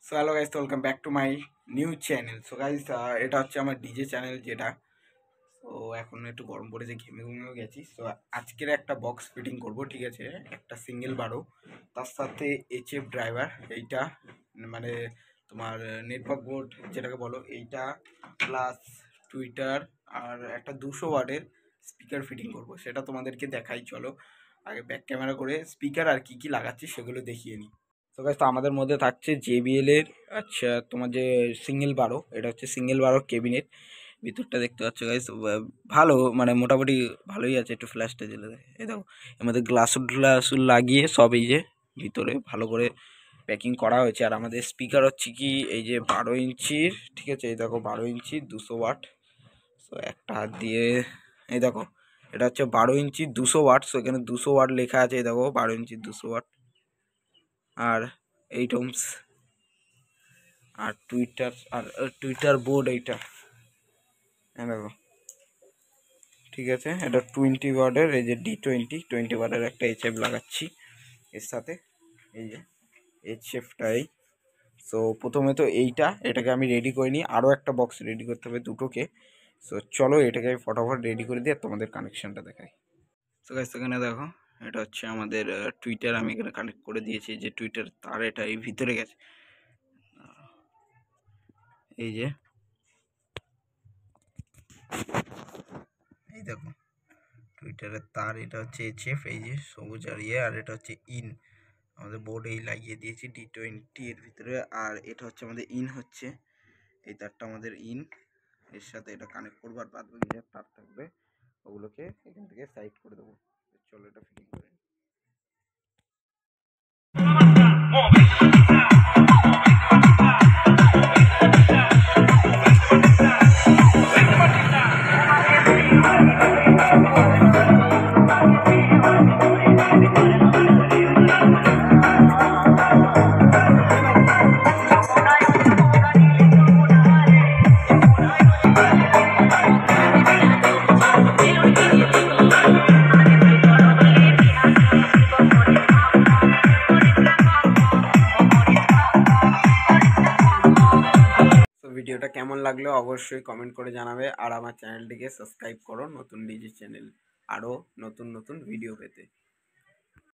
So hello guys, welcome back to my new channel. So guys, এটা হচ্ছে আমার DJ channel যেটা। তো এখন একটু গরম পড়েছে, ঘেমে ঘুমেও গেছি। সো আজকের একটা বক্স ফিটিং করব, ঠিক আছে? একটা সিঙ্গেল বারো, তার সাথে এইচএফ ড্রাইভার, এইটা মানে তোমার নেটওয়ার্ক বোর্ড যেটাকে বলো, এইটা প্লাস টুইটার আর একটা 200 ওয়াটের স্পিকার ফিটিং করব। সেটা তোমাদেরকে দেখাই, চলো আগে ব্যাক ক্যামেরা করে স্পিকার আর কি কি লাগাচ্ছি সেগুলো দেখিয়ে নিই। তো গাইস, তো আমাদের মধ্যে থাকছে JBL এর, আচ্ছা তোমার যে সিঙ্গেল বারো, এটা হচ্ছে সিঙ্গেল বারো কেবিনেট। ভিতরটা দেখতে পাচ্ছ গাইস, ভালো মানে মোটামুটি ভালোই আছে। একটু ফ্ল্যাশটা জ্বেলে দেয়, এই দেখো এর মধ্যে গ্লাস লাগিয়ে সব এই যে ভিতরে ভালো করে প্যাকিং করা হয়েছে। আর আমাদের স্পিকার হচ্ছে কি এই যে 12 ইঞ্চির, ঠিক আছে? এই দেখো 12 ইঞ্চি 200 ওয়াট। সো একটা হাত দিয়ে এই দেখো, এটা হচ্ছে 12 ইঞ্চি 200 ওয়াট। সো এখানে 200 ওয়াট লেখা আছে, এই দেখো 12 ইঞ্চি 200 ওয়াট। আর 8 ohms। আর টুইটার বোর্ড এইটা, দেখো, ঠিক আছে? এটা 20 ওয়াটের, এই যে D20 20 ওয়াটের একটা এইচএফ লাগাচ্ছি এর সাথে, এই যে এইচএফটাই। সো প্রথমে তো এটাকে আমি রেডি করে নিই, আরও একটা বক্স রেডি করতে হবে দুটোকে। সো চলো এটাকে আমি ফটাফট রেডি করে দিয়ে তোমাদের কানেকশানটা দেখাই। সো গাইস, এখানে দেখো, এটা হচ্ছে আমাদের টুইটার। আমি এখানে কানেক্ট করে দিয়েছি, যে টুইটার তার এটা এই ভিতরে গেছে, এই যে এই দেখো টুইটারের তার। এটা হচ্ছে এইচএফ, এই যে সবুজ আর আর এটা হচ্ছে ইন। আমাদের বোর্ডে লাগিয়ে দিয়েছি D20 এর ভিতরে। আর এটা হচ্ছে আমাদের ইন, হচ্ছে এই তারটা আমাদের ইন। এর সাথে এটা কানেক্ট করবো, আর বাদ বাকি যে তার থাকবে ওগুলোকে এখান থেকে সাইড করে দেবো। চলো এটা ফিটিং করে নিই। ভিডিওটা কেমন লাগলো অবশ্যই কমেন্ট করে জানাবে, আর আমার চ্যানেলটিকে সাবস্ক্রাইব করো নতুন ডিজি চ্যানেল আরও নতুন নতুন ভিডিও পেতে।